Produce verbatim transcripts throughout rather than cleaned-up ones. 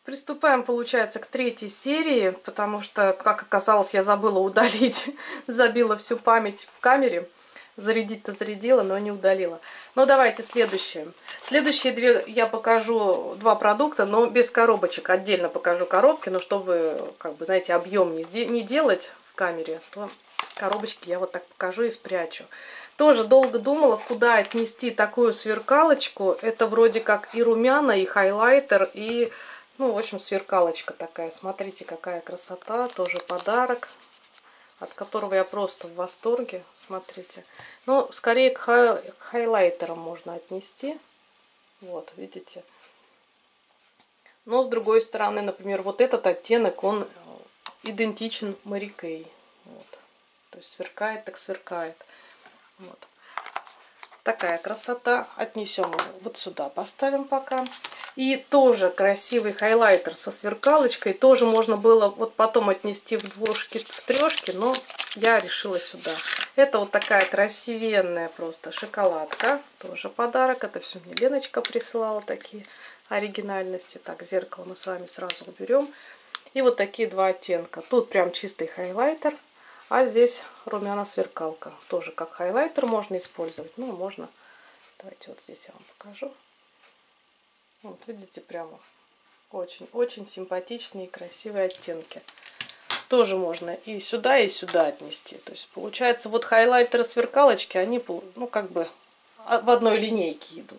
Приступаем, получается, к третьей серии, потому что, как оказалось, я забыла удалить, забила всю память в камере. Зарядить-то зарядила, но не удалила. Ну, давайте следующее. Следующие две я покажу два продукта, но без коробочек. Отдельно покажу коробки, но чтобы, как бы, знаете, объем не, не делать в камере, то коробочки я вот так покажу и спрячу. Тоже долго думала, куда отнести такую сверкалочку. Это вроде как и румяна, и хайлайтер, и... Ну, в общем, сверкалочка такая. Смотрите, какая красота. Тоже подарок, от которого я просто в восторге. Смотрите. Ну, скорее к, хай... к хайлайтерам можно отнести. Вот, видите. Но, с другой стороны, например, вот этот оттенок, он идентичен Mary Kay. Вот. То есть сверкает, так сверкает. Вот. Такая красота. Отнесем его вот сюда, поставим пока. И тоже красивый хайлайтер со сверкалочкой. Тоже можно было вот потом отнести в двушки, в трешки, но я решила сюда. Это вот такая красивенная просто шоколадка. Тоже подарок. Это все мне Леночка присылала, такие оригинальности. Так, зеркало мы с вами сразу уберем. И вот такие два оттенка. Тут прям чистый хайлайтер, а здесь румяна-сверкалка. Тоже как хайлайтер можно использовать. Ну, можно. Давайте вот здесь я вам покажу. Вот, видите, прямо очень-очень симпатичные и красивые оттенки. Тоже можно и сюда, и сюда отнести. То есть, получается, вот хайлайтеры, сверкалочки, они, ну, как бы в одной линейке идут.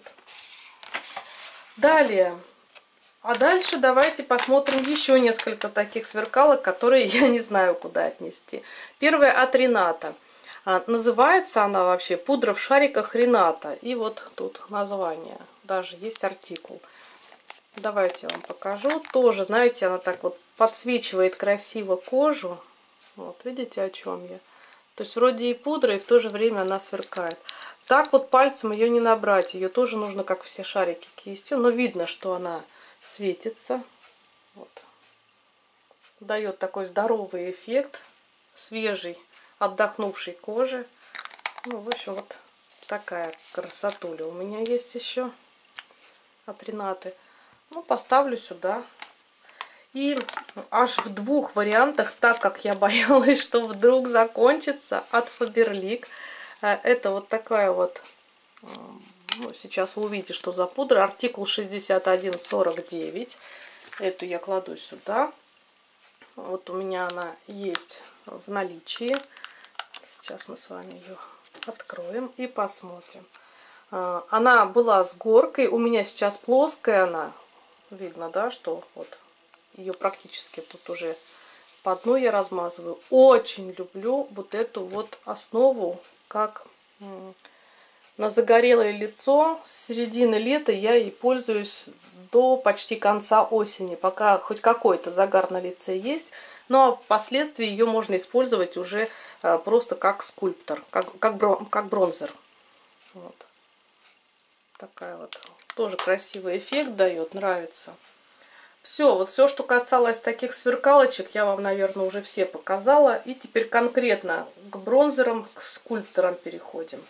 Далее. А дальше давайте посмотрим еще несколько таких сверкалок, которые я не знаю, куда отнести. Первая от Рената. Называется она вообще пудра в шариках Рената. И вот тут название. Даже есть артикул. Давайте я вам покажу. Тоже, знаете, она так вот подсвечивает красиво кожу. Вот, видите, о чем я? То есть вроде и пудра, и в то же время она сверкает. Так вот пальцем ее не набрать. Ее тоже нужно, как все шарики, кистью. Но видно, что она светится. Вот. Дает такой здоровый эффект. Свежий, отдохнувшей кожи. Ну, в общем, вот такая красотуля у меня есть еще от Ренаты. Ну, поставлю сюда. И аж в двух вариантах, так как я боялась, что вдруг закончится, от Faberlic. Это вот такая вот, ну, сейчас вы увидите, что за пудра. Артикул шестьдесят один сорок девять. Эту я кладу сюда. Вот у меня она есть в наличии. Сейчас мы с вами ее откроем и посмотрим. Она была с горкой. У меня сейчас плоская она. Видно, да, что вот ее практически тут уже по дну я размазываю. Очень люблю вот эту вот основу, как на загорелое лицо. С середины лета я ей пользуюсь до почти конца осени, пока хоть какой-то загар на лице есть. Но впоследствии ее можно использовать уже просто как скульптор, как, как, как бронзер. Вот. Такая вот. Тоже красивый эффект дает, нравится. Все, вот все, что касалось таких сверкалочек, я вам, наверное, уже все показала. И теперь конкретно к бронзерам, к скульпторам переходим.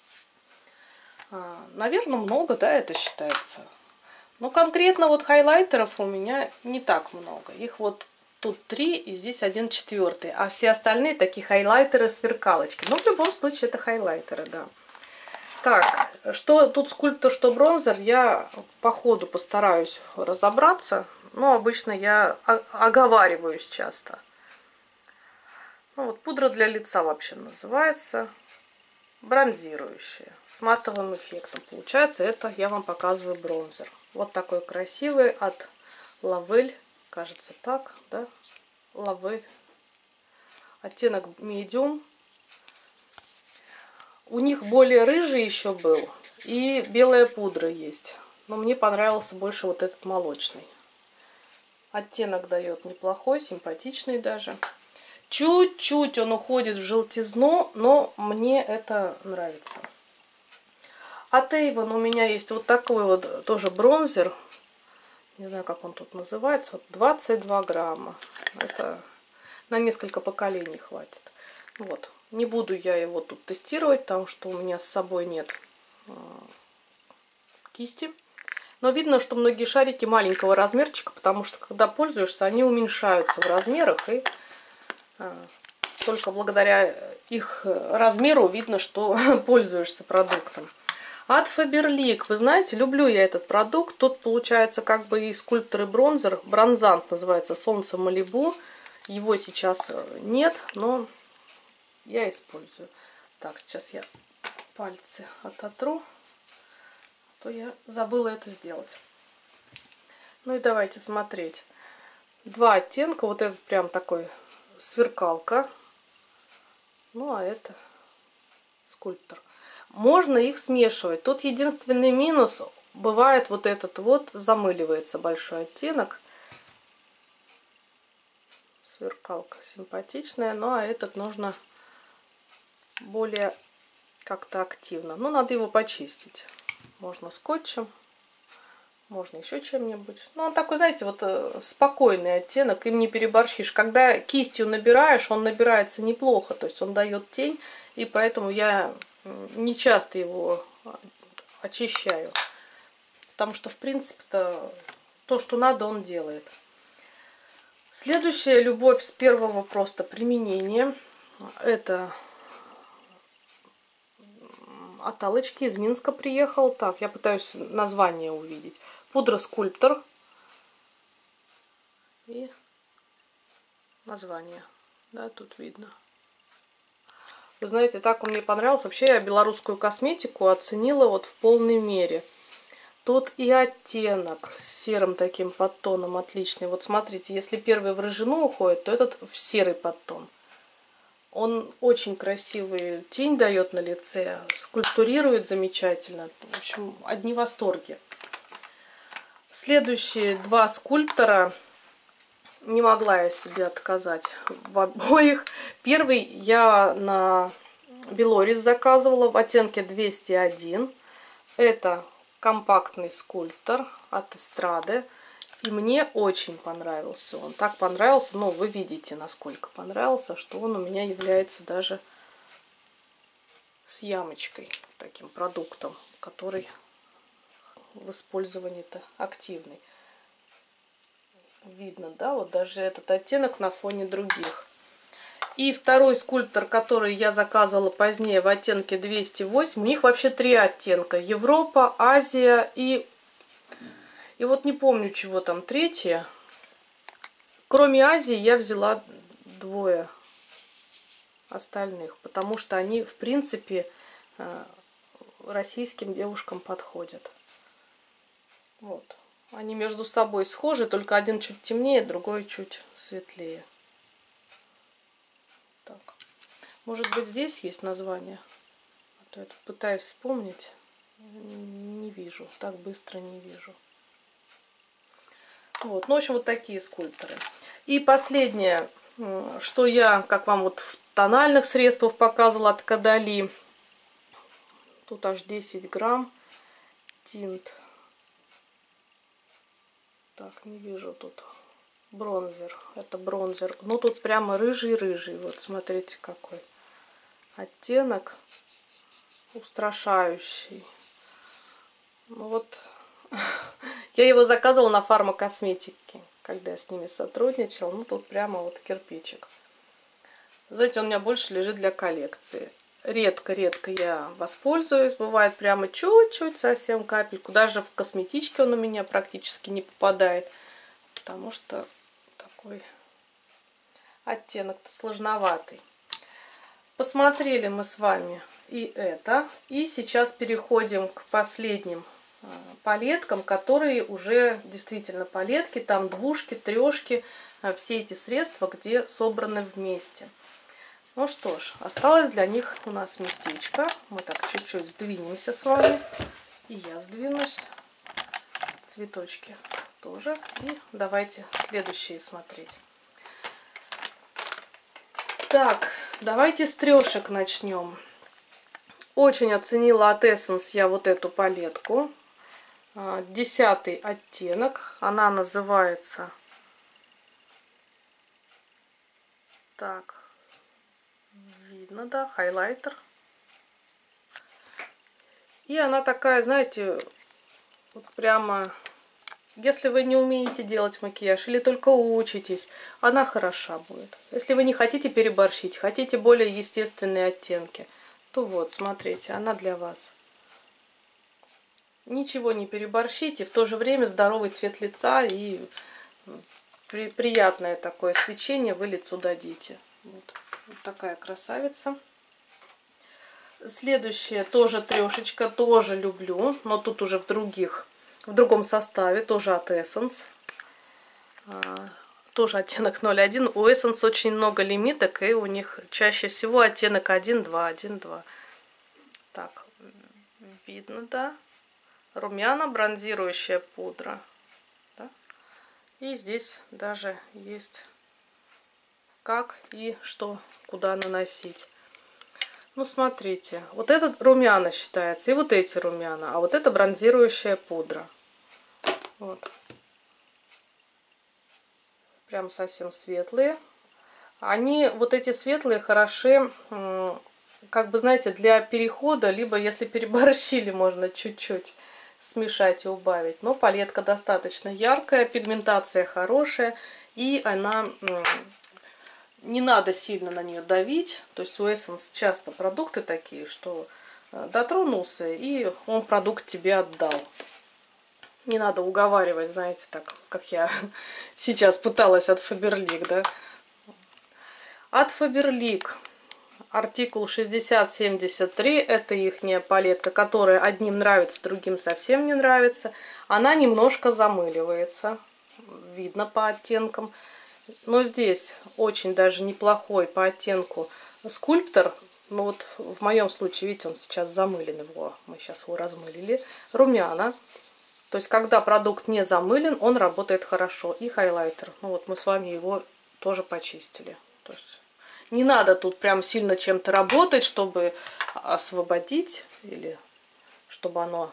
Наверное, много, да, это считается. Но конкретно вот хайлайтеров у меня не так много. Их вот тут три, и здесь один четвертый. А все остальные такие хайлайтеры, сверкалочки. Но в любом случае это хайлайтеры, да. Так, что тут скульптор, что бронзер, я по ходу постараюсь разобраться. Но обычно я оговариваюсь часто. Ну, вот пудра для лица вообще называется. Бронзирующая. С матовым эффектом. Получается, это я вам показываю бронзер. Вот такой красивый от Лавель. Кажется так, да? Лавель. Оттенок медиум. У них более рыжий еще был. И белая пудра есть. Но мне понравился больше вот этот молочный. Оттенок дает неплохой, симпатичный даже. Чуть-чуть он уходит в желтизну, но мне это нравится. От Avon у меня есть вот такой вот тоже бронзер. Не знаю, как он тут называется. Вот двадцать два грамма. Это на несколько поколений хватит. Вот. Не буду я его тут тестировать, потому что у меня с собой нет кисти. Но видно, что многие шарики маленького размерчика, потому что когда пользуешься, они уменьшаются в размерах. И только благодаря их размеру видно, что пользуешься продуктом. От Faberlic, вы знаете, люблю я этот продукт. Тут получается как бы и скульптор, и бронзер. Бронзант называется «Солнце Малибу». Его сейчас нет, но я использую. Так, сейчас я пальцы ототру, а то я забыла это сделать. Ну и давайте смотреть. Два оттенка. Вот этот прям такой сверкалка. Ну а это скульптор. Можно их смешивать. Тут единственный минус. Бывает вот этот вот замыливается большой оттенок. Сверкалка симпатичная. Ну а этот нужно более как-то активно. Ну надо его почистить. Можно скотчем. Можно еще чем-нибудь. Ну он такой, знаете, вот спокойный оттенок. Им не переборщишь. Когда кистью набираешь, он набирается неплохо. То есть он дает тень. И поэтому я не часто его очищаю. Потому что, в принципе-то, то, что надо, он делает. Следующая любовь с первого просто применения. Это от Аллочки из Минска приехал. Так, я пытаюсь название увидеть. Пудра скульптор. И название. Да, тут видно. Вы знаете, так он мне понравился. Вообще я белорусскую косметику оценила вот в полной мере. Тут и оттенок с серым таким подтоном отличный. Вот смотрите, если первый в рыжину уходит, то этот в серый подтон. Он очень красивый тень дает на лице, скульптурирует замечательно. В общем, одни восторги. Следующие два скульптора. Не могла я себе отказать в обоих. Первый я на Белорис заказывала в оттенке двести один. Это компактный скульптор от Эстрады. И мне очень понравился он. Так понравился, ну вы видите, насколько понравился, что он у меня является даже с ямочкой, таким продуктом, который в использовании-то активный. Видно, да, вот даже этот оттенок на фоне других. И второй скульптор, который я заказывала позднее в оттенке двести восемь, у них вообще три оттенка. Европа, Азия и... И вот не помню, чего там третье. Кроме Азии я взяла двое остальных, потому что они, в принципе, российским девушкам подходят. Вот. Они между собой схожи, только один чуть темнее, другой чуть светлее. Так. Может быть, здесь есть название? А то я тут пытаюсь вспомнить. Не вижу. Так быстро не вижу. Вот. Ну, в общем, вот такие скульпторы. И последнее, что я, как вам вот в тональных средствах показывала от Кадали. Тут аж десять грамм тинт. Так, не вижу тут. Бронзер. Это бронзер. Ну, тут прямо рыжий-рыжий. Вот, смотрите, какой оттенок. Устрашающий. Ну, вот. Я его заказывала на фармакосметике, когда я с ними сотрудничала. Ну, тут прямо вот кирпичик. Знаете, он у меня больше лежит для коллекции. Редко-редко я воспользуюсь. Бывает прямо чуть-чуть, совсем капельку. Даже в косметичке он у меня практически не попадает. Потому что такой оттенок-то сложноватый. Посмотрели мы с вами и это. И сейчас переходим к последним палеткам, которые уже действительно палетки. Там двушки, трешки. Все эти средства, где собраны вместе. Ну что ж, осталось для них у нас местечко. Мы так чуть-чуть сдвинемся с вами. И я сдвинусь. Цветочки тоже. И давайте следующие смотреть. Так, давайте с трешек начнем. Очень оценила от Essence я вот эту палетку. Десятый оттенок. Она называется... Так... Видно, да, хайлайтер. И она такая, знаете, Вот прямо, если вы не умеете делать макияж или только учитесь, она хороша будет. Если вы не хотите переборщить, хотите более естественные оттенки, то вот, смотрите, она для вас. Ничего не переборщите, в то же время здоровый цвет лица и при, приятное такое свечение вы лицу дадите. Вот, вот такая красавица. Следующая тоже трешечка, тоже люблю, но тут уже в других, в другом составе, тоже от Essence. Тоже оттенок ноль один. У Essence очень много лимиток, и у них чаще всего оттенок один два, один два. Так, видно, да? Румяна, бронзирующая пудра. Да? И здесь даже есть как и что, куда наносить. Ну, смотрите, вот этот румяна считается, и вот эти румяна, а вот это бронзирующая пудра. Вот. Прям совсем светлые. Они, вот эти светлые, хороши, как бы, знаете, для перехода, либо если переборщили, можно чуть-чуть смешать и убавить. Но палетка достаточно яркая, пигментация хорошая, и она... Не надо сильно на нее давить. То есть у Essence часто продукты такие, что дотронулся, и он продукт тебе отдал. Не надо уговаривать, знаете, так, как я сейчас пыталась от Faberlic, да. От Faberlic артикул шестьдесят семьдесят три, это ихняя палетка, которая одним нравится, другим совсем не нравится. Она немножко замыливается, видно по оттенкам. Но здесь очень даже неплохой по оттенку скульптор. Ну вот в моем случае, видите, он сейчас замылен, его, мы сейчас его размылили. Румяна. То есть, когда продукт не замылен, он работает хорошо. И хайлайтер. Ну вот мы с вами его тоже почистили. То есть, не надо тут прям сильно чем-то работать, чтобы освободить. Или чтобы оно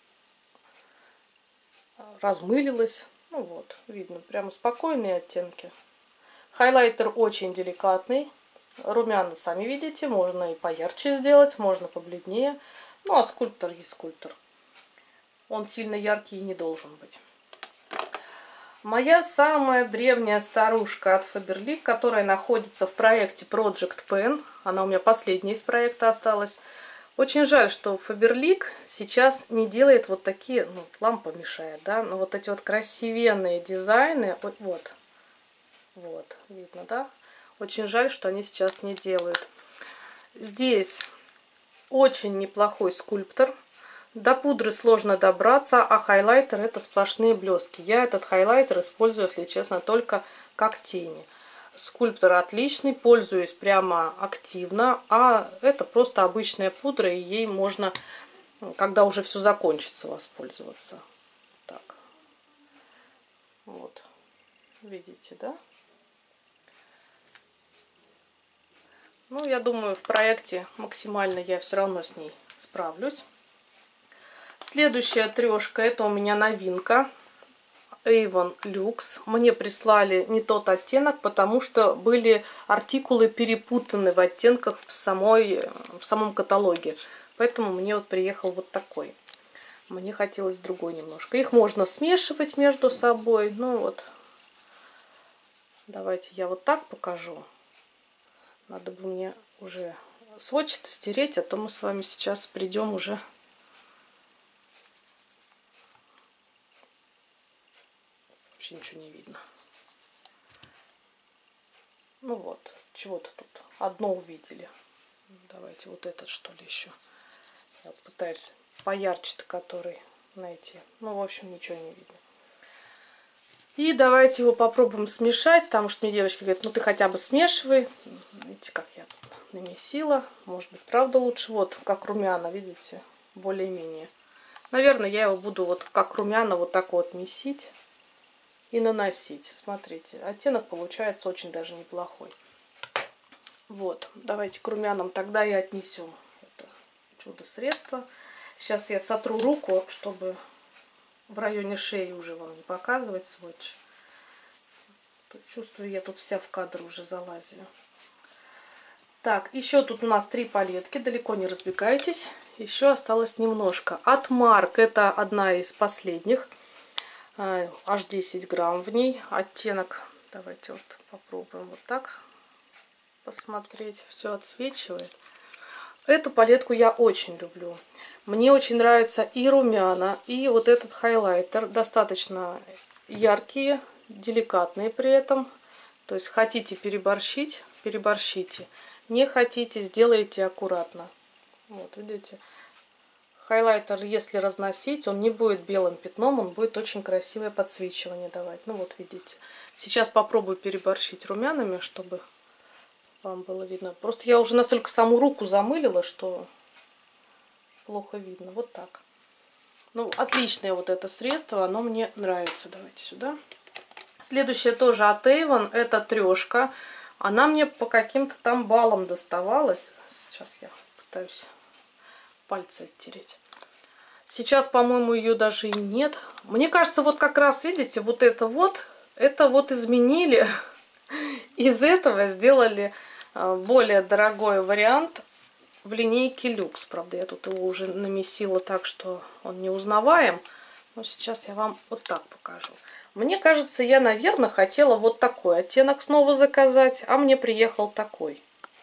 размылилось. Ну вот, видно, прямо спокойные оттенки. Хайлайтер очень деликатный. Румяна, сами видите, можно и поярче сделать, можно побледнее. Ну, а скульптор есть скульптор. Он сильно яркий и не должен быть. Моя самая древняя старушка от Faberlic, которая находится в проекте Project Pen. Она у меня последняя из проекта осталась. Очень жаль, что Faberlic сейчас не делает вот такие, ну, лампа мешает, да, но вот эти вот красивенные дизайны, вот, вот, видно, да, очень жаль, что они сейчас не делают. Здесь очень неплохой скульптор, до пудры сложно добраться, а хайлайтер это сплошные блески. Я этот хайлайтер использую, если честно, только как тени. Скульптор отличный, пользуюсь прямо активно, а это просто обычная пудра, и ей можно, когда уже все закончится, воспользоваться. Так. Вот. Видите, да? Ну, я думаю, в проекте максимально я все равно с ней справлюсь. Следующая трешка, это у меня новинка. Avon Luxe. Мне прислали не тот оттенок, потому что были артикулы перепутаны в оттенках в, самой, в самом каталоге. Поэтому мне вот приехал вот такой. Мне хотелось другой немножко. Их можно смешивать между собой. Ну вот. Давайте я вот так покажу. Надо бы мне уже сводч-то стереть, а то мы с вами сейчас придем уже... Вообще ничего не видно. Ну вот, чего-то тут одно увидели. Давайте вот этот, что ли, еще. Я пытаюсь поярче-то который найти. Ну, в общем, ничего не видно. И давайте его попробуем смешать, потому что мне девочки говорят, ну ты хотя бы смешивай. Видите, как я тут намесила. Может быть, правда лучше. Вот, как румяна, видите, более-менее. Наверное, я его буду вот как румяна вот так вот месить и наносить. Смотрите, оттенок получается очень даже неплохой. Вот, давайте к румянам тогда и отнесем это чудо-средство. Сейчас я сотру руку, чтобы в районе шеи уже вам не показывать сводч. Чувствую, я тут вся в кадр уже залазила. Так, еще тут у нас три палетки, далеко не разбегайтесь. Еще осталось немножко. От Марк, это одна из последних. Аж десять грамм в ней. Оттенок, давайте вот попробуем вот так посмотреть. Все отсвечивает. Эту палетку я очень люблю. Мне очень нравятся и румяна, и вот этот хайлайтер. Достаточно яркие, деликатные при этом. То есть хотите переборщить, переборщите. Не хотите, сделайте аккуратно. Вот, видите. Хайлайтер, если разносить, он не будет белым пятном, он будет очень красивое подсвечивание давать. Ну вот, видите. Сейчас попробую переборщить румянами, чтобы вам было видно. Просто я уже настолько саму руку замылила, что плохо видно. Вот так. Ну, отличное вот это средство, оно мне нравится. Давайте сюда. Следующее тоже от Avon, это трешка. Она мне по каким-то там баллам доставалась. Сейчас я пытаюсь пальцы оттереть. Сейчас, по-моему, ее даже и нет. Мне кажется, вот как раз, видите, вот это вот, это вот изменили. Из этого сделали более дорогой вариант в линейке люкс. Правда, я тут его уже намесила так, что он не узнаваем. Но сейчас я вам вот так покажу. Мне кажется, я, наверное, хотела вот такой оттенок снова заказать, а мне приехал такой.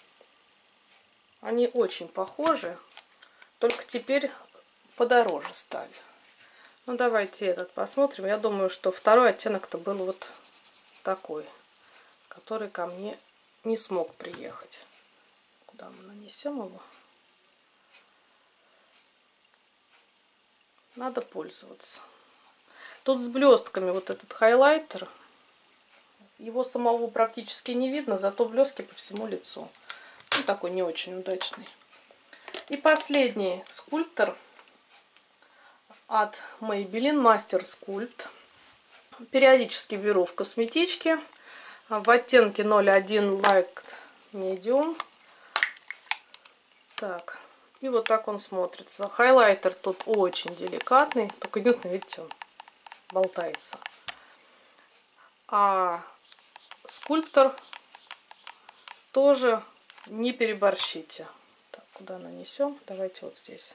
Они очень похожи, только теперь подороже стали. Ну, давайте этот посмотрим. Я думаю, что второй оттенок-то был вот такой, который ко мне не смог приехать. Куда мы нанесем его? Надо пользоваться. Тут с блестками вот этот хайлайтер. Его самого практически не видно, зато блестки по всему лицу. Ну, такой не очень удачный. И последний скульптор от Maybelline Master Sculpt. Периодически беру в косметичке. В оттенке ноль один Light Medium. Так. И вот так он смотрится. Хайлайтер тут очень деликатный. Только единственное, видите, он болтается. А скульптор тоже не переборщите. Так, куда нанесем? Давайте вот здесь.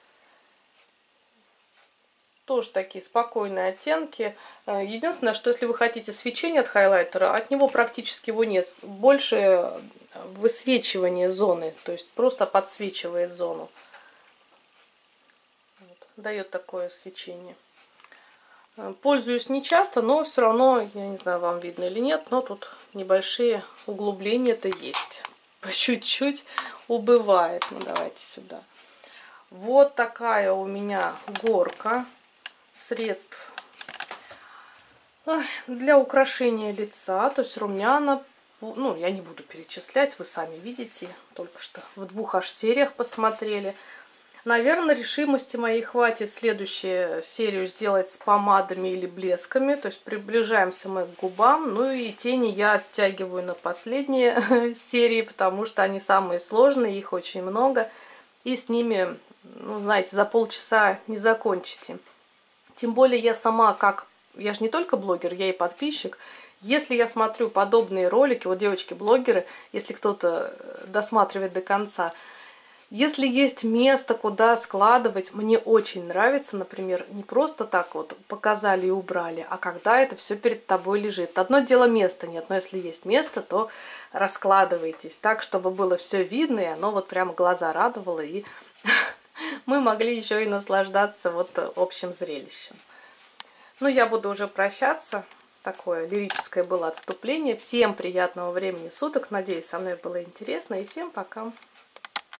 Тоже такие спокойные оттенки. Единственное, что если вы хотите свечение от хайлайтера, от него практически его нет. Больше высвечивание зоны, то есть просто подсвечивает зону. Вот, дает такое свечение. Пользуюсь не часто, но все равно, я не знаю, вам видно или нет, но тут небольшие углубления-то есть. По чуть-чуть убывает. Ну, давайте сюда. Вот такая у меня горка средств для украшения лица, то есть румяна. Ну, я не буду перечислять, вы сами видите, только что в двух аж сериях посмотрели. Наверное, решимости моей хватит следующую серию сделать с помадами или блесками, то есть приближаемся мы к губам. Ну и тени я оттягиваю на последние серии, потому что они самые сложные, их очень много, и с ними, ну, знаете, за полчаса не закончите. Тем более я сама, как, я же не только блогер, я и подписчик. Если я смотрю подобные ролики, вот девочки-блогеры, если кто-то досматривает до конца, если есть место, куда складывать, мне очень нравится, например, не просто так вот показали и убрали, а когда это все перед тобой лежит. Одно дело места нет, но если есть место, то раскладывайтесь так, чтобы было все видно, и оно вот прямо глаза радовало, и мы могли еще и наслаждаться вот общим зрелищем. Ну, я буду уже прощаться. Такое лирическое было отступление. Всем приятного времени суток. Надеюсь, со мной было интересно. И всем пока.